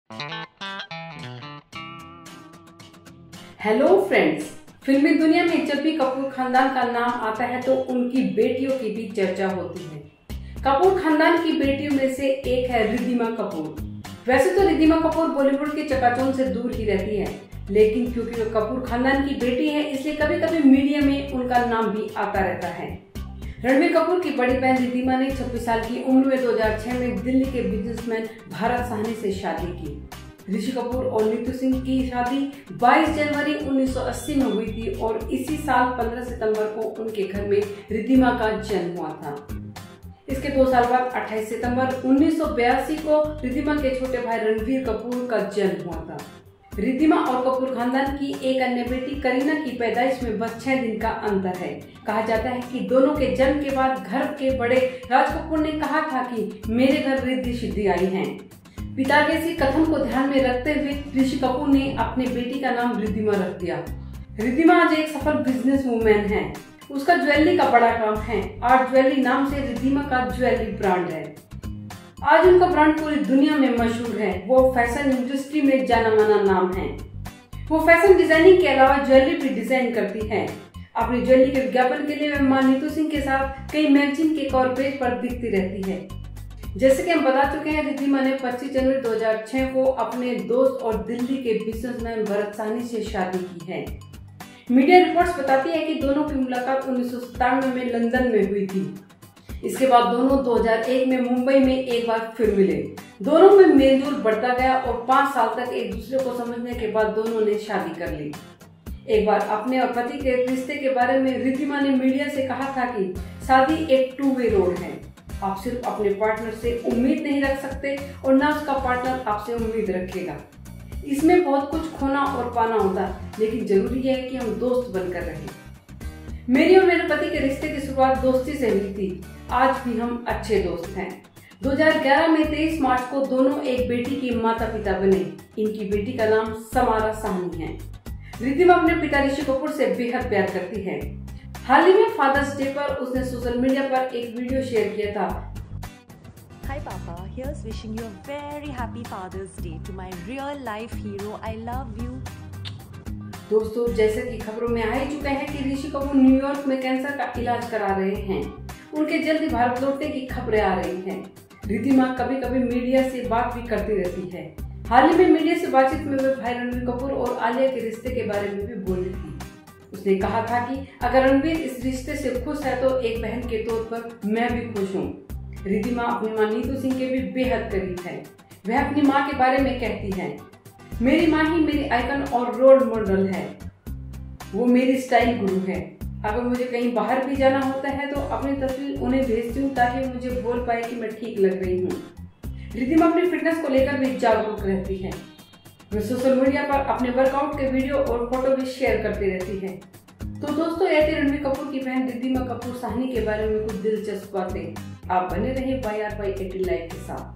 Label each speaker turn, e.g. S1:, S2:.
S1: Hello friends, फिल्मी दुनिया में जब भी कपूर खानदान का नाम आता है तो उनकी बेटियों की भी चर्चा होती है। कपूर खानदान की बेटियों में से एक है रिद्धिमा कपूर। वैसे तो रिद्धिमा कपूर बॉलीवुड के चकाचौंध से दूर ही रहती है, लेकिन क्योंकि वो कपूर खानदान की बेटी है इसलिए कभी कभी मीडिया में उनका नाम भी आता रहता है। रणवीर कपूर की बड़ी बहन रिद्धिमा ने 26 साल की उम्र में 2006 में दिल्ली के बिजनेसमैन भारत साहनी से शादी की। ऋषि कपूर और नीतू सिंह की शादी 22 जनवरी 1980 में हुई थी और इसी साल 15 सितंबर को उनके घर में रिद्धिमा का जन्म हुआ था। इसके 2 साल बाद 28 सितंबर 1982 को रिद्धिमा के छोटे भाई रणवीर कपूर का जन्म हुआ था। रिद्धिमा और कपूर खानदान की एक अन्य बेटी करीना की पैदाइश में बस 6 दिन का अंतर है। कहा जाता है कि दोनों के जन्म के बाद घर के बड़े राज कपूर ने कहा था कि मेरे घर रिद्धि सिद्धि आई है। पिता के इसी कथन को ध्यान में रखते हुए ऋषि कपूर ने अपने बेटी का नाम रिद्धिमा रख दिया। रिद्धिमा आज एक सफल बिजनेस वूमेन है। उसका ज्वेलरी का बड़ा काम है। आर्ट ज्वेलरी नाम से रिद्धिमा का ज्वेलरी ब्रांड है। आज उनका ब्रांड पूरी दुनिया में मशहूर है। वो फैशन इंडस्ट्री में जाना माना नाम है। वो फैशन डिजाइनिंग के अलावा ज्वेलरी भी डिजाइन करती है। अपनी ज्वेलरी के विज्ञापन के लिए वे मां नीतू सिंह के साथ कई मैगजीन के कवर पेज पर दिखती रहती है। जैसे कि हम बता चुके हैं, रिद्धिमा ने 25 जनवरी 2006 को अपने दोस्त और दिल्ली के बिजनेसमैन भरत साहनी से शादी की है। मीडिया रिपोर्ट्स बताती है कि दोनों की मुलाकात 1997 में लंदन में हुई थी। इसके बाद दोनों 2001 में मुंबई में एक बार फिर मिले। दोनों में मेलजोल बढ़ता गया और 5 साल तक एक दूसरे को समझने के बाद दोनों ने शादी कर ली। एक बार अपने और पति के रिश्ते के बारे में रिद्धिमा ने मीडिया से कहा था कि शादी एक 2 वे रोड है। आप सिर्फ अपने पार्टनर से उम्मीद नहीं रख सकते और ना उसका पार्टनर आपसे उम्मीद रखेगा। इसमें बहुत कुछ खोना और पाना होता है, लेकिन जरूरी है कि हम दोस्त बनकर रहें। मेरी और मेरे पति के रिश्ते की शुरुआत दोस्ती से हुई थी। आज भी हम अच्छे दोस्त हैं। 2011 में 23 मार्च को दोनों एक बेटी की माता पिता बने। इनकी बेटी का नाम समारा साहनी है। रिद्धिमा अपने पिता ऋषि कपूर से बेहद प्यार करती है। हाल ही में फादर्स डे पर उसने सोशल मीडिया पर एक वीडियो शेयर किया था।
S2: Hi Papa, here's wishing you a very happy Father's Day to my real life hero. I love you.
S1: दोस्तों, जैसे कि खबरों में आ ही चुका है कि ऋषि कपूर न्यूयॉर्क में कैंसर का इलाज करा रहे हैं। उनके जल्दी भारत लौटने की खबरें आ रही हैं। रिद्धिमा कभी कभी मीडिया से बात भी करती रहती है। हाल ही में मीडिया से बातचीत में वे भाई रणवीर कपूर और आलिया के रिश्ते के बारे में भी बोली थी। उसने कहा था कि अगर रणवीर इस रिश्ते से खुश है तो एक बहन के तौर पर मैं भी खुश हूँ। रिद्धिमा अपनी मां नीतू सिंह के भी बेहद करीब है। वह अपनी मां के बारे में कहती है, मेरी मां ही मेरी आइकन और रोल मॉडल है। वो मेरी स्टाइल गुरु है। अगर मुझे कहीं बाहर भी जाना होता है तो अपनी तस्वीर उन्हें भेजती हूँ ताकि मुझे बोल पाए कि मैं ठीक लग रही हूँ। रिद्धिमा अपनी फिटनेस को लेकर भी जागरूक रहती है। वे सोशल मीडिया पर अपने वर्कआउट के वीडियो और फोटो भी शेयर करती रहती है। तो दोस्तों, ये थी रणवीर कपूर की बहन रिद्धिमा कपूर साहनी के बारे में कुछ दिलचस्प बातें। आप बने रहे YRY18 लाइव के साथ।